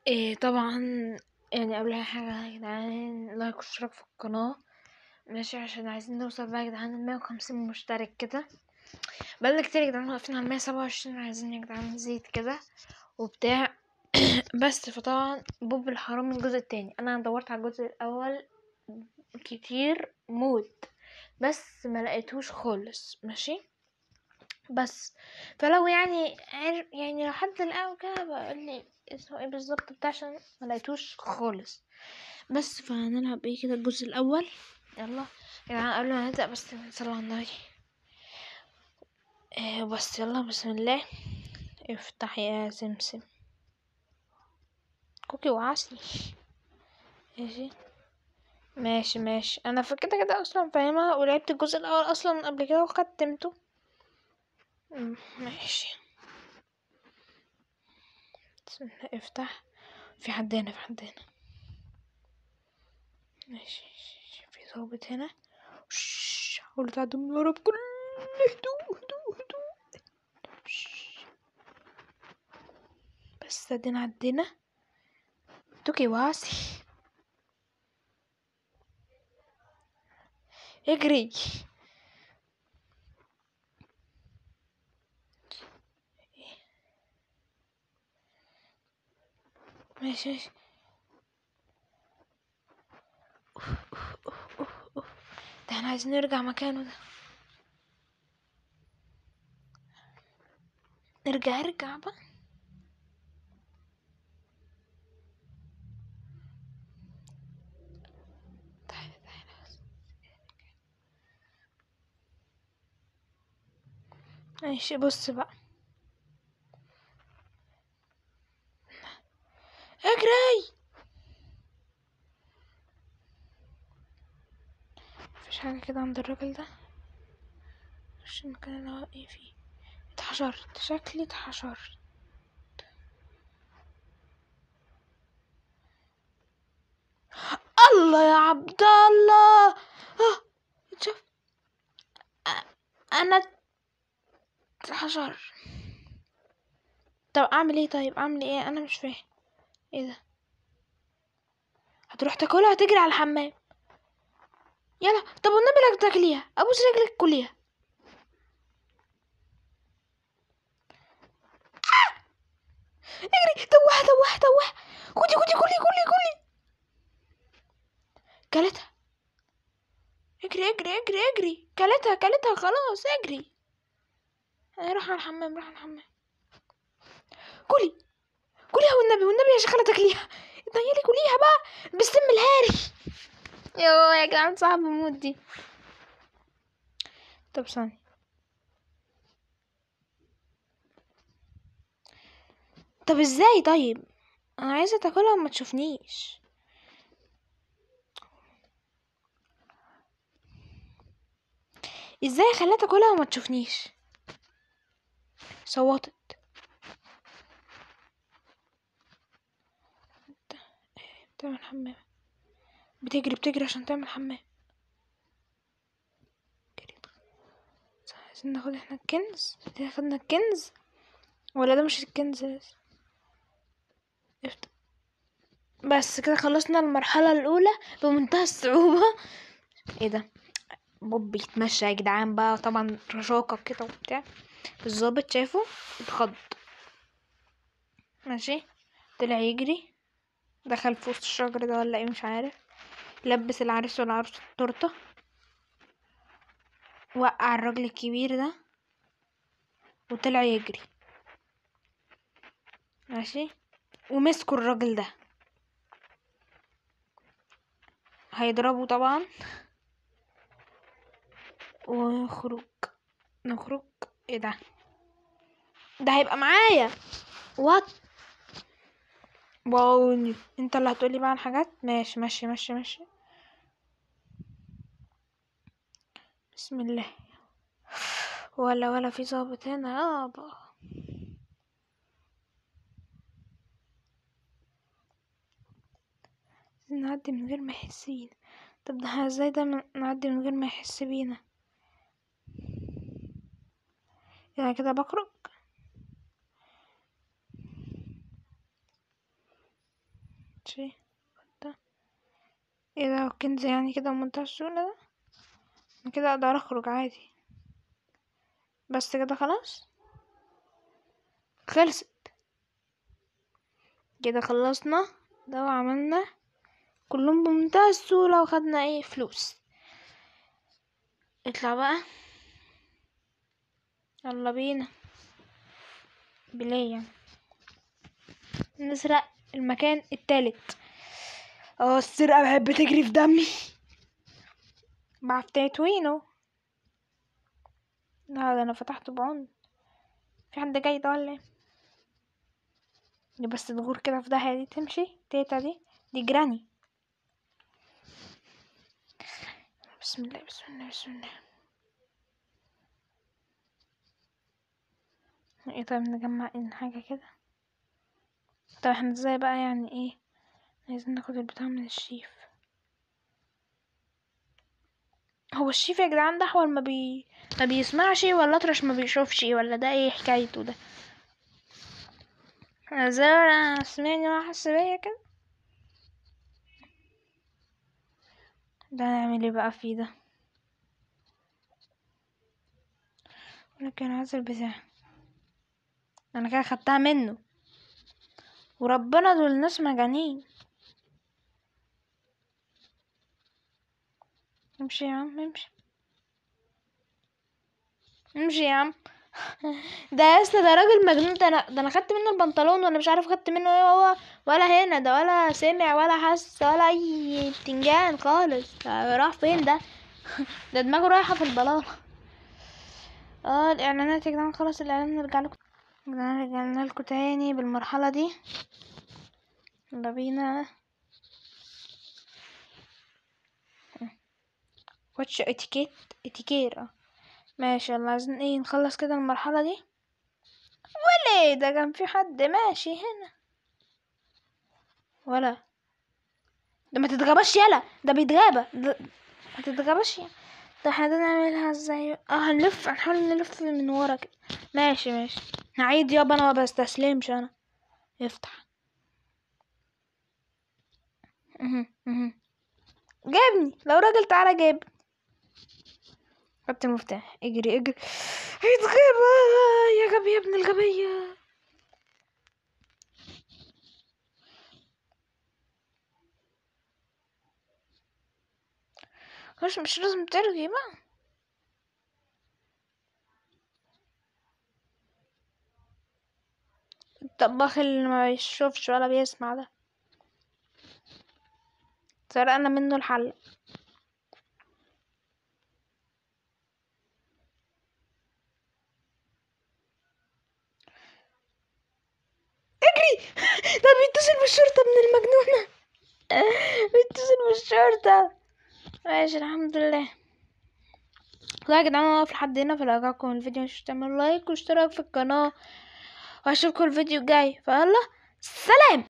طبعا. يعني قبل اي حاجه يا جدعان، لايك واشتراك في القناه. ماشي، عشان عايزين نوصل بقى يا جدعان 150 مشترك كده. بقالنا كتير يا جدعان واقفين على 127، عايزين يا جدعان نزيد كده وبتاع. بس فطبعا بوب الحرام الجزء التاني، انا دورت على الجزء الاول كتير موت، بس ما لقيتهوش خالص. ماشي، بس فلو يعني يعني لو حد لقاه كده بقول لي اسمه ايه بالظبط بتاع، عشان ما لقيتوش خالص. بس فهنلعب ايه كده الجزء الاول. يلا يا جماعه قبل ما نبدا بس نصلي على النبي. بس يلا بسم الله. افتح يا سمسم. كوكي وعسل. ماشي ماشي انا في كده اصلا فاهمها، ولعبت الجزء الاول اصلا قبل كده وختمته. ماشي بسم الله. افتح. في حد هنا ماشي. في ضابط هنا. حاولوا تعدوا من ورا بكل هدوء. بس عدينا. توكي واسي. اجري. ماشي. أوف. ده احنا عايزين نرجع مكانه ده. ارجع بقى. تعالى. ماشي بص بقى. اجري. مفيش حاجة كده عند الراجل ده. مش المكان اللي هو ايه فيه. اتحشرت، شكلي اتحشرت. الله يا عبد الله. شوف. انا اتحشر. طب اعمل ايه؟ انا مش فاهم. ايه ده؟ هتروح تاكلها، هتجري على الحمام. يلا طب والنبي لك تاكليها، ابوس رجلك كليها. اجري. توه. خدي كلي. كلتها. اجري. كلتها خلاص. اجري. روح على الحمام. كلي. كليها والنبي يا شيخة لا تاكليها. اتنيلي كليها بقى بالسم الهاري. يا جدعان صعب موت دي. طب ثانية. طب ازاي؟ طيب انا عايزة تاكلها وما تشوفنيش. ازاي خليها تاكلها وما تشوفنيش؟ صوتت. تعمل حمام. بتجري عشان تعمل حمام. عايزين ناخد احنا الكنز. خدنا الكنز ولا ده مش الكنز لسه؟ بس كده خلصنا المرحلة الأولى بمنتهى الصعوبة. ايه ده؟ بوب بيتمشى يا جدعان بقى، طبعا رشاقة كده وبتاع. الظابط شافه اتخض. ماشي، طلع يجري، دخل في وسط الشجر ده ولا ايه مش عارف. لبس العريس والعروس التورته، وقع الراجل الكبير ده وطلع يجري. ماشي، ومسكوا الراجل ده هيضربه طبعا. نخرج. ايه ده؟ ده هيبقى معايا. وات. واو. انت اللي هتقولي بقى الحاجات. ماشي. بسم الله. ولا في ظابط هنا يابا. نعدي من غير ما يحس بينا. طب ده ازاي ده نعدي من غير ما يحس بينا؟ يعني كده بخرج. ماشي ده ايه ده؟ كنز يعني كده بمنتهى السهولة ده؟ أنا كده اقدر اخرج عادي. بس كده خلاص خلصت كده، خلصنا ده وعملنا كلهم بمنتهى السهولة وخدنا ايه فلوس. اطلع بقى، يلا بينا بلية نسرق المكان التالت. السرقة بحب تجري في دمي، بعرف تتوينه. لا ده انا فتحته بعون. في حد جاي ده ولا ايه؟ دي بس تغور كده في داهية دي تمشي تيتا دي جراني. بسم الله بسم الله بسم الله. ايه طيب نجمع ان حاجة كده. طب احنا ازاي بقى يعني ايه؟ عايزين ناخد البتاع من الشيف. هو الشيف يا جدعان ده احول ما بيسمعش ولا اطرش ما بيشوفش ولا ده ايه حكايته ده؟ ازاي انا سمعني وانا حاسه بيا كده؟ ده نعمل ايه بقى فيه ده؟ لكن عايز البتاع انا كده خدتها منه، وربنا دول ناس مجانين. امشي يا عم امشي، امشي يا عم. ده يا اسطى ده راجل مجنون. ده انا خدت منه البنطلون وانا مش عارف خدت منه ايه هو، ولا هنا ده ولا سمع ولا حس ولا اي بتنجان خالص. ده راح فين ده؟ ده دماغه رايحه في البلاله. الاعلانات يا جدعان خلاص الاعلان نرجع لكم. رجعنا لكم تاني بالمرحله دي. يلا بينا. واتش اتيكير ماشي. يلا عايزين ايه نخلص كده المرحله دي. وليه ده كان في حد ماشي هنا ولا ده؟ ما تتغابش يلا، ده بيتغابى ده. ما تتغابش يلا. ده احنا ده نعملها ازاي؟ هنحاول نلف من ورا كده. ماشي هعيد يابا، انا ما بستسلمش انا. افتح. جابني لو راجل تعالى جاب. خدت المفتاح. اجري هيتغابى يا غبي يا ابن الغبية. مش لازم ترغي بقى. الطباخ اللي ما بيشوفش ولا بيسمع ده سرقنا منه الحل. اجري. ده بيتصل بالشرطة ابن المجنونة. بيتصل بالشرطة. ماشي الحمد لله. يا جدعان انا واقف لحد هنا، فلو عجبكم الفيديو مش تعملوا لايك واشتراك في القناة، واشوفكم الفيديو الجاي. فيلا سلام.